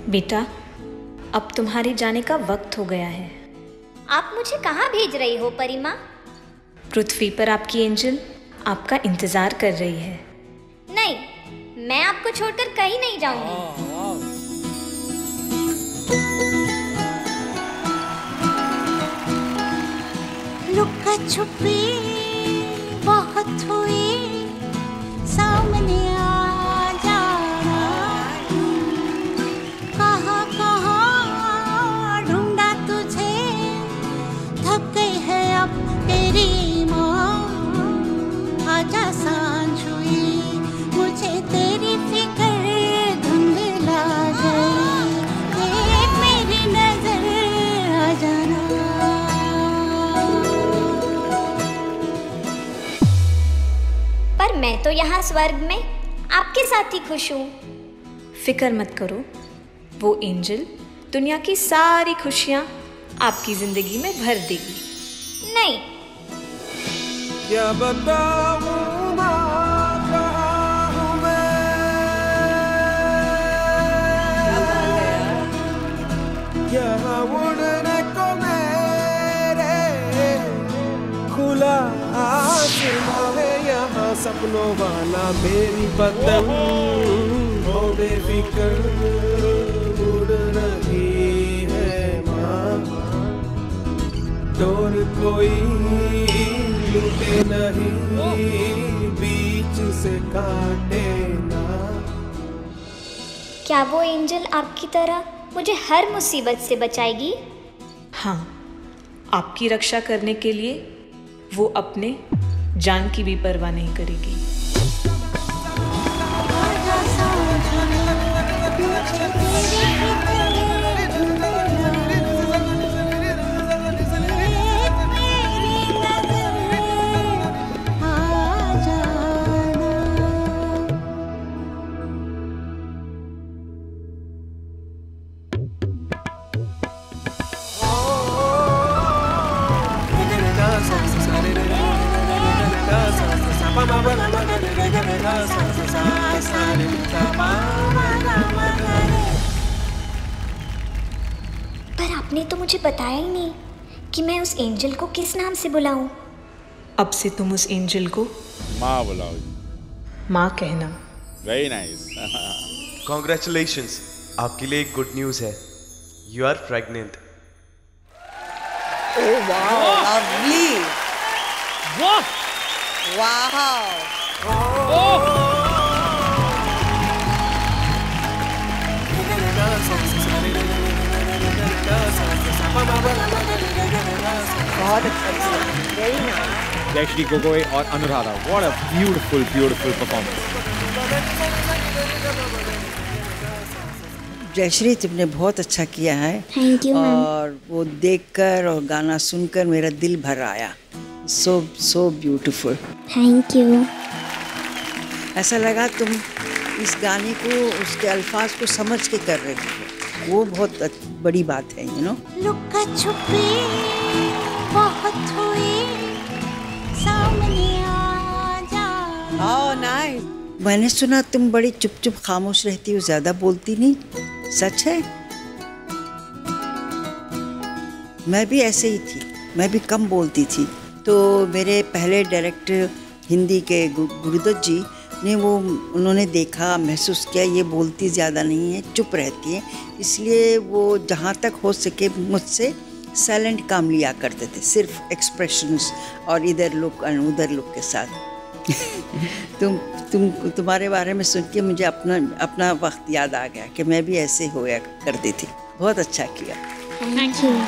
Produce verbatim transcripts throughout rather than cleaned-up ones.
बेटा, अब तुम्हारे जाने का वक्त हो गया है। आप मुझे कहाँ भेज रही हो परिमा? पृथ्वी पर आपकी एंजल आपका इंतजार कर रही है। नहीं, मैं आपको छोड़कर कहीं नहीं जाऊंगी। लुका छुपी बहुत हुई, सामने आ जाना, कहाँ कहाँ ढूंढा तुझे, थक गई है अब तेरी माँ, आजा सांझ हुई, मुझे तेरी फिक्र धुंधला गई, देख मेरी नजर आ जाना। पर मैं तो यहाँ स्वर्ग में आपके साथ ही खुश हूँ। फिक्र मत करो, वो एंजल दुनिया की सारी खुशियाँ आपकी जिंदगी में भर देगी। नहीं, क्या बताऊं ना कहाँ हूँ मैं, यहाँ उड़ने को मेरे खुला आसमां है, यहाँ सपनों वाला मेरी पतंग हो बेफिक्र उड़ रही है माँ, डोर कोई लूटे नहीं, बीच से काटे ना। क्या वो एंजल आपकी तरह मुझे हर मुसीबत से बचाएगी? हाँ, आपकी रक्षा करने के लिए वो अपने जान की भी परवाह नहीं करेगी। पर आपने तो मुझे बताया ही नहीं कि मैं उस एंजल को किस नाम से बुलाऊं। अब से तुम उस एंजल को माँ बुलाओ। माँ कहना। Very nice. कॉन्ग्रेचुलेशंस, आपके लिए एक गुड न्यूज़ है, you are pregnant. Oh wow, lovely. वाह, वाओ। बहुत अच्छा, वेरी नाइस। जयश्री गोगोई और Anuradha, what a beautiful beautiful performance. Jayashree, तुमने बहुत अच्छा किया है। Thank you ma'am. और वो देखकर और गाना सुनकर मेरा दिल भर आया। So so beautiful. Thank you. ऐसा लगा तुम इस गाने को, उसके अल्फाज को समझ के कर रहे हो, वो बहुत बड़ी बात है, यू नो। लुका छुपी बहुत हुई, सामने आ जाना। Oh nice. मैंने सुना तुम बड़ी चुप चुप खामोश रहती हो, ज्यादा बोलती नहीं, सच है? मैं भी ऐसे ही थी, मैं भी कम बोलती थी। तो मेरे पहले डायरेक्टर हिंदी के गुरुदत्त जी ने वो उन्होंने देखा, महसूस किया ये बोलती ज़्यादा नहीं है, चुप रहती है, इसलिए वो जहाँ तक हो सके मुझसे साइलेंट काम लिया करते थे, सिर्फ एक्सप्रेशंस और इधर लुक और उधर लुक के साथ। तुम तुम तुम्हारे बारे में सुन के मुझे अपना अपना वक्त याद आ गया कि मैं भी ऐसे होया करती थी। बहुत अच्छा किया। Thank you.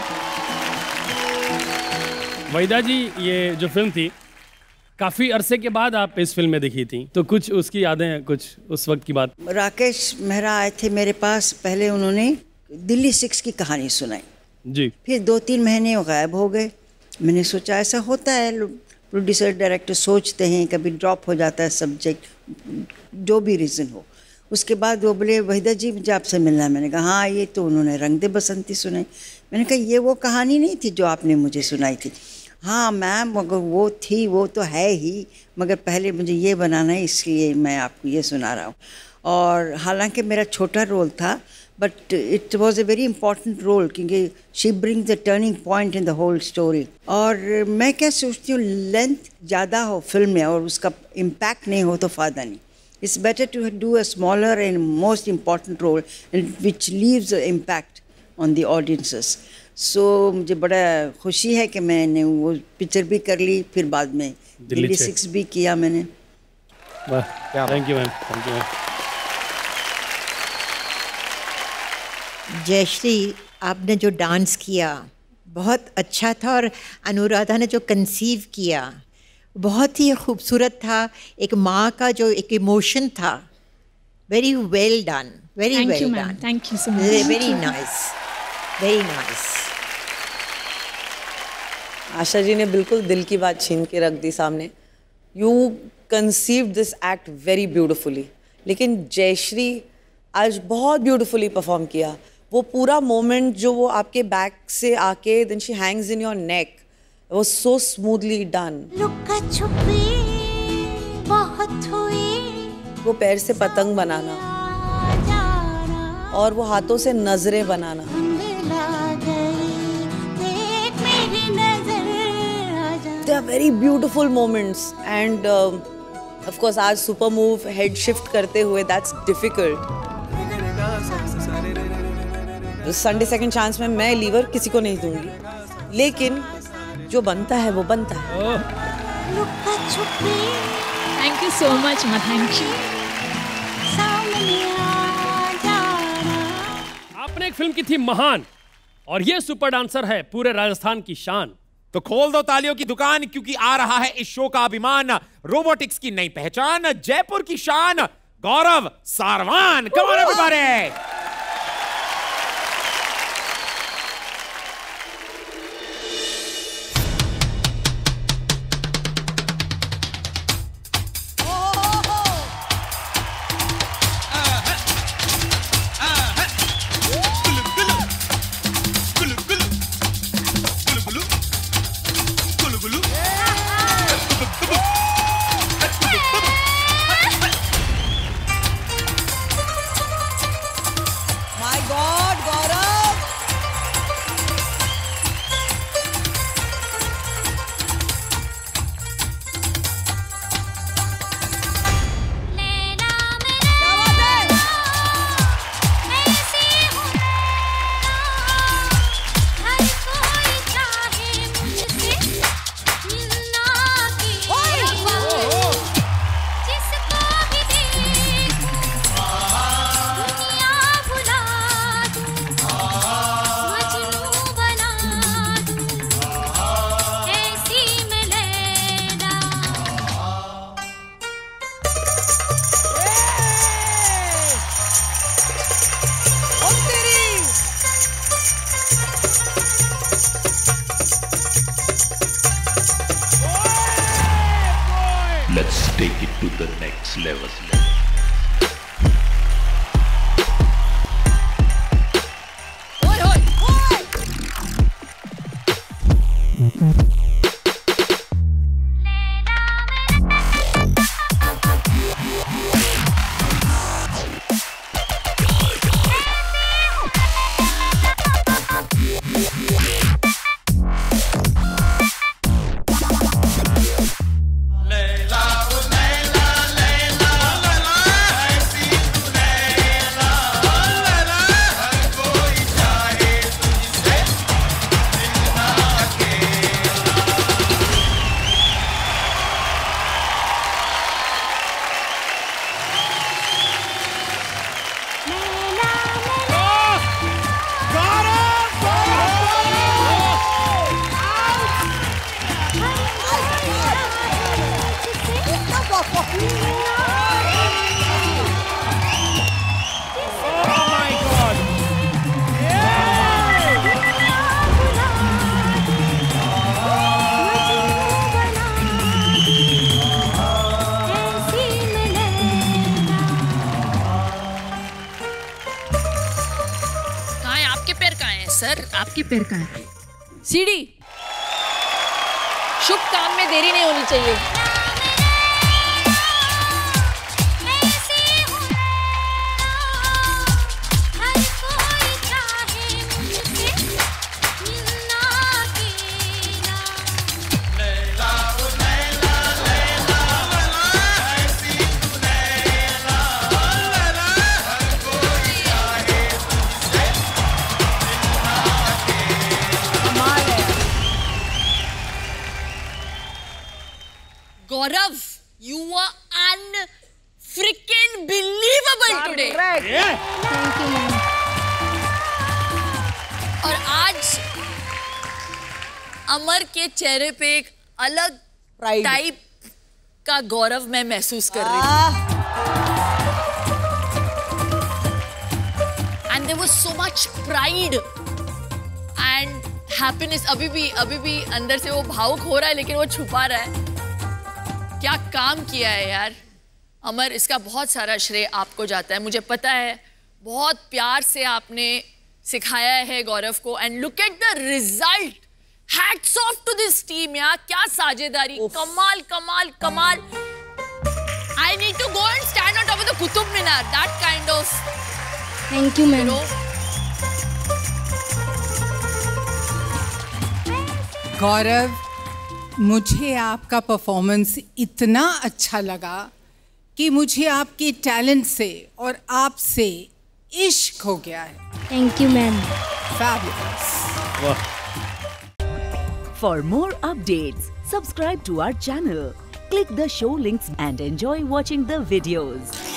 वहीदा जी, ये जो फिल्म थी काफ़ी अरसे के बाद आप इस फिल्म में दिखी थी, तो कुछ उसकी यादें, कुछ उस वक्त की बात। राकेश मेहरा आए थे मेरे पास, पहले उन्होंने दिल्ली सिक्स की कहानी सुनाई जी, फिर दो तीन महीने वो गायब हो गए। मैंने सोचा ऐसा होता है, प्रोड्यूसर डायरेक्टर सोचते हैं, कभी ड्रॉप हो जाता है सब्जेक्ट, जो भी रीज़न हो। उसके बाद वो बोले वहीदा जी मुझे आपसे मिलना है। मैंने कहा हाँ, ये तो उन्होंने रंग दे बसंती सुनाई। मैंने कहा ये वो कहानी नहीं थी जो आपने मुझे सुनाई थी। हाँ मैम, मगर वो थी, वो तो है ही, मगर पहले मुझे ये बनाना है, इसलिए मैं आपको ये सुना रहा हूँ। और हालांकि मेरा छोटा रोल था, but it was a very important role क्योंकि she brings the turning point in the whole story. और मैं क्या सोचती हूँ, लेंथ ज़्यादा हो फिल्म में और उसका इम्पैक्ट नहीं हो तो फ़ायदा नहीं. It's better to do a smaller and most important role and which leaves an impact on the audiences. So मुझे बड़ा खुशी है कि मैंने वो पिक्चर भी कर ली, फिर बाद में दिल्ली सिक्स भी किया मैंने. वाह, thank you ma'am, thank you ma'am. Jayashree, आपने जो डांस किया बहुत अच्छा था और अनुराधा ने जो कंसीव किया बहुत ही खूबसूरत था. एक माँ का जो एक इमोशन था, very well done, very well done. Thank you so much. Very nice, very nice. Asha ji ने बिल्कुल दिल की बात छीन के रख दी सामने. You conceived this act very beautifully. लेकिन जयश्री आज बहुत ब्यूटिफुली परफॉर्म किया. वो पूरा मोमेंट जो वो आपके बैक से आके then she hangs in your neck, it was so smoothly done. लुका छुपी बहुत हुई, वो पैर से पतंग बनाना और वो हाथों से नजरें बनाना. They are very beautiful moments and uh, of course आज सुपर मूव हेड शिफ्ट करते हुए that's difficult. Sunday second chance में मैं लीवर किसी को नहीं दूंगी, लेकिन जो बनता है वो बनता है. Thank you so much ma'am, thank you. आपने एक फिल्म की थी महान और ये सुपर डांसर है पूरे राजस्थान की शान. तो खोल दो तालियों की दुकान क्योंकि आ रहा है इस शो का अभिमान, रोबोटिक्स की नई पहचान, जयपुर की शान, Gaurav Sarwan. Come on everybody. Let's take it to the next level. आपकी पैर कहाँ है? सीढ़ी. शुभ काम में देरी नहीं होनी चाहिए. Gourav, you were un-freaking-believable today. Yeah. Thank you, ma'am. और आज अमर के चेहरे पे एक अलग टाइप का गौरव मैं महसूस कर रही हूँ. And there was so much pride and happiness. अभी भी अभी भी अंदर से वो भावुक हो रहा है लेकिन वो छुपा रहा है. क्या काम किया है यार अमर, इसका बहुत सारा श्रेय आपको जाता है. मुझे पता है बहुत प्यार से आपने सिखाया है गौरव को. And look at the result. Hats off to this team यार. क्या साझेदारी. कमाल कमाल कमाल. I need to go and stand on top of the Qutub Minar. That kind of. Thank you ma'am. Gaurav, मुझे आपका परफॉर्मेंस इतना अच्छा लगा कि मुझे आपके टैलेंट से और आपसे इश्क हो गया है. Thank you ma'am. Fabulous. For more updates, subscribe to our channel, click the show links and enjoy watching the videos.